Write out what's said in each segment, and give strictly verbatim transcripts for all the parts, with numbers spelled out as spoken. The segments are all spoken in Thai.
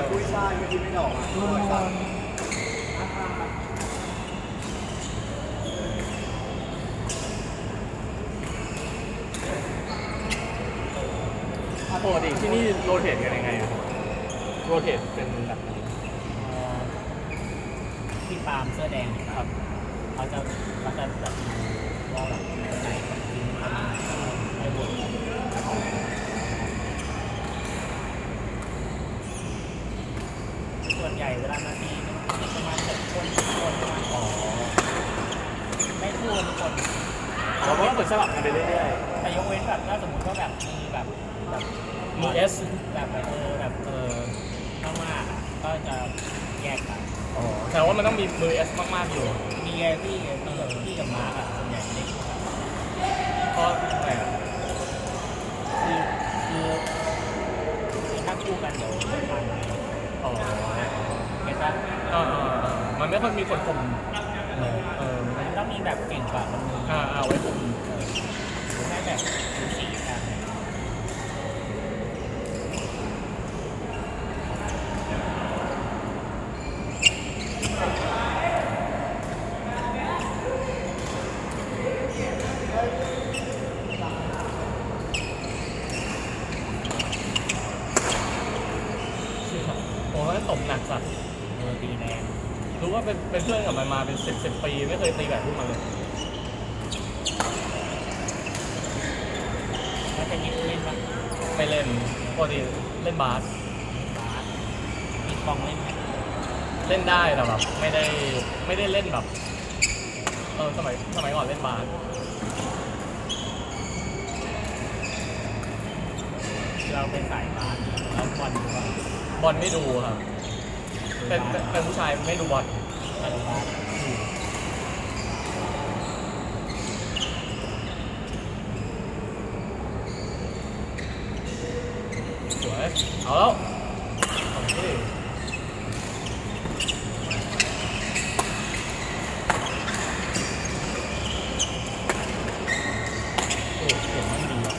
กุ้ยช่ายไม่กินไม่ดอกอ่ะปกติที่นี่โรเทตกันยังไงอะโรเทตเป็นแบบไหนพี่ปาล์มเสื้อแดงครับเขาจะเขาจะแบบว่าแบบไหนคนกินประมาณไม่บวกส่วนใหญ่เวลานาทีประมาณเจ็ดคนคนประมาณอ๋อไม่คู่ทุกคนเราก็เปิดสลับกันไปเรื่อยๆแต่ยกเว้นแบบถ้าสมมติว่าแบบมีแบบแบบมีเอสแบบเออแบบเออมากๆก็จะแยกกันอ๋อแต่ว่ามันต้องมีมือเอสมากๆอยู่มีไงพี่มีแบบพี่กับมาร์กอะส่วนใหญ่ไม่คู่กันเพราะอะไรอ่ะคือคือคือถ้าคู่กันเดี๋ยวไม่ทันอ๋อเห็นปะอ่ามันไม่ค่อยมีคนคุมเออมันต้องมีแบบเก่งกว่าคนนึงอ่าเอาไว้คุมหรือไม่แบบสี่กันตบหนักสัตว์เออตีแรงรู้ว่าเป็นเป็นเพื่อนกับมันมาเป็นสิบสิบปีไม่เคยตีแบบพวกมันเลยแล้วจะยิงเล่นปะไม่เล่นปกติเล่นบาสบาสมีกองเล่นไหมเล่นได้แต่แบบไม่ได้ไม่ได้เล่นแบบเออสมัยสมัยก่อนเล่นบาสเราเป็นสายบาสแล้วบอลดูว่าบอลไม่ดูครับเป็นเป็นผู้ชายไม่ดูบอลสวยเอาแล้วโอเคโอ้เสียงมันดีอ่ะ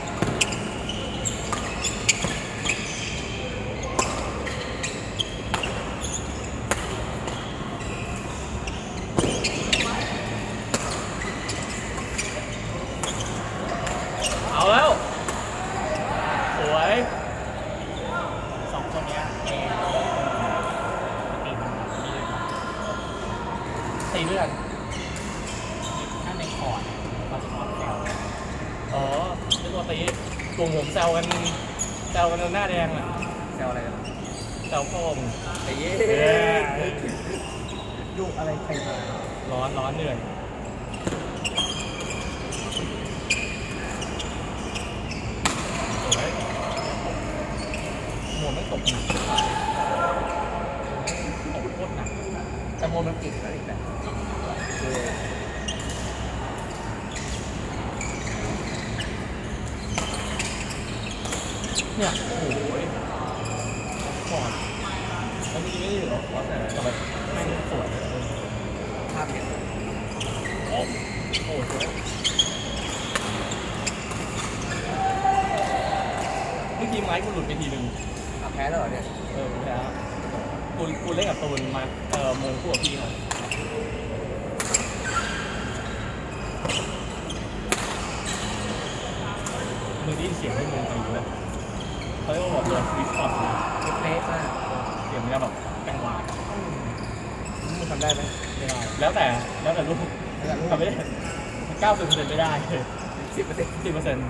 เอาแล้วสวยสองคนนี้เอตีมันตีด้วยกันถ้าในคอร์ดเขาจะชอบแซวอ๋อเรียกว่าตีกลุ่มผมแซวกันแซวกันจนหน้าแดงอ่ะแซวอะไรกันแซวพ่อมึงไอ้เย้ยุกอะไรใครมาร้อนร้อนเหนื่อยโมมันตกหนักตกโคตรหนักแต่โมมันกิ่งแล้วอีกแบบเนี่ยโอ้โหปอดแล้วมีไม่ได้หรอปอดแต่ทำไมไม่สวยภาพเนี่ยโอ้โหสวยเมื่อกี้ไม้กูหลุดไปทีนึงแพ้แล้วเหรอเนี่ยเออแพ้กูกูเล่นกับตูนมาเอ่อโมงคู่กับพี่เขามึงได้ยินเสียงที่มึงตีไหมเขาเรียกว่าแบบตัวฟิสช็อตนะเป๊ะมากเสียงมันจะแบบกังวานมึงทำได้ไหมไม่ได้แล้วแต่แล้วแต่ลูกทำไม่ได้เก้าสิบเปอร์เซ็นต์ไม่ได้สิบเปอร์เซ็นต์สิบเปอร์เซ็นต์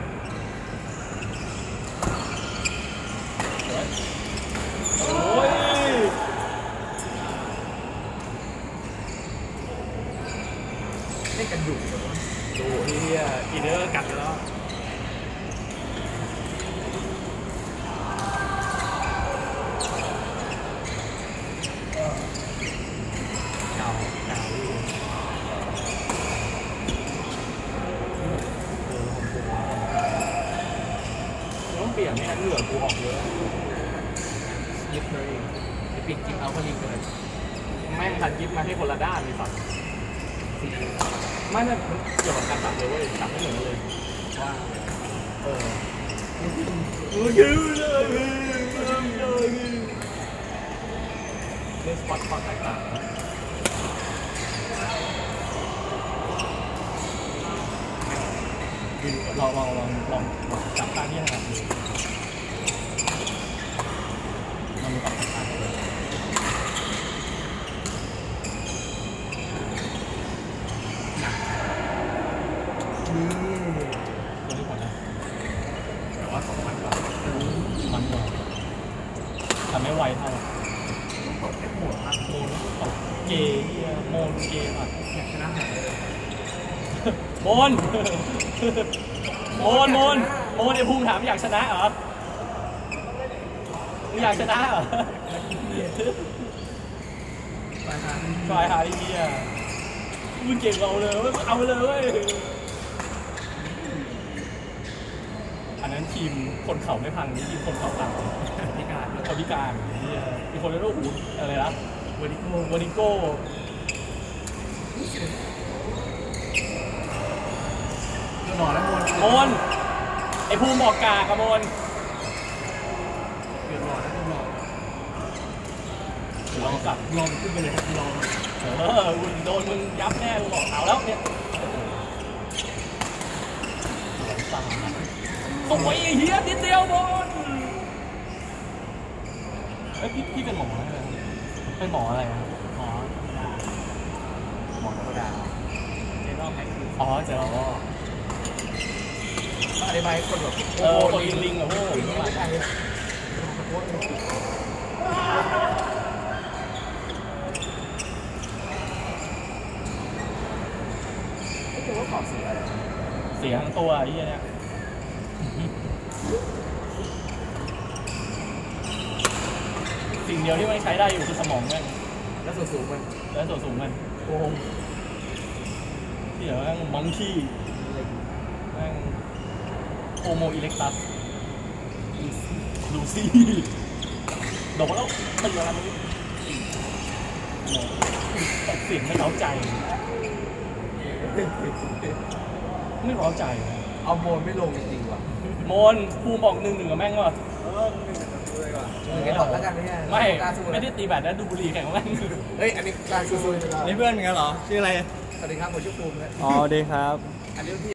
โอ้ยเล่นกันดุดูเฮียอีเดอร์กัดแล้วเก่าเก่าต้องเปลี่ยนไม่งั้นเหงื่อกูออกเยอะยิบเลยไอปิดจิบเอาคนยิงเลยแม่งทันยิบมาให้คนละด้านมีฝั่งไม่ไม่เกี่ยวกับการตัดเลยเว้ยตัดไม่เหมือนกันเลยว่าเออโอเคเลยสปอตความแตกต่างดูลองลองลองลองจับตาที่ขนาดนี้ลองดูกับตานี่ตัวนี้ก่อนนะแต่ว่าสองพันกว่ามันกว่าแต่ไม่ไวเท่าตกแค่หัวครับโมนตกเกย์โมนเกย์อ่ะอยากชนะหายเลยโมนโมนโมนโมนไอ้ภูมิถามอยากชนะเหรอมึงอยากชนะเหรอไปทางทรายหาดีอ่ะมึงเก่งเราเลยเว้ยเอาเลยเว้ยอันนั้นทีมคนเข่าไม่พังนี่ทีมคนเข่าพังพิการคนพิการเนี่ยมีคนเรียกว่าหูอะไรนะเวอร์ดิโก้วอนิโก้หล่อแล้วมนโมนไอ้ภูมิบอกกากอะโมนเดือดร้อนแล้วหล่อลองกลับลองขึ้นไปเลยครับลองเออคุณโดนมึงยับแน่มึงบอกเอาแล้วเนี่ยโอ้ยไอ้เฮียนิดเดียวบอลเอ้ยพี่พี่เป็นหมออะไรเป็นหมออะไรอะหมอหมอธรรมดาเจนอลแพ็คคืออ๋อเจอแล้วอธิบายคนแบบเออคนลิงลิงอะโว้ลิงไม่ใช่เลยไม่รู้ว่าขอบเสียอะไรเสียงตัวไอ้เหี้ยเนี่ยสิ่งเดียวที่มันใช้ได้อยู่คือสมองมันแล้วส่วนสูงมันและส่วนสูงมันโกงที่เหลือแม่งมองคี้แม่งโอโมอิเล็กตัสลูซี่โดนแล้วตีอะไรไม่รู้แต่เสียงไม่เล้าใจไม่เล้าใจเอาโมนไม่ลงจริงๆว่ะโมนภูมิบอกหนึ่งหนึ่งกับแม่งว่ะเออหนึ่งกับตัวเลยว่ะหนึ่งแค่ดอกแล้วกันไม่ใช่ไม่ไม่ได้ตีแบตนะดูบุหรี่แข่งกับแม่งเฮ้ยอันนี้การซูซูนี่เพื่อนเหมือนกันเหรอ ชื่ออะไรสวัสดีครับผมชื่อภูมินะอ๋อดีครับอันนี้พี่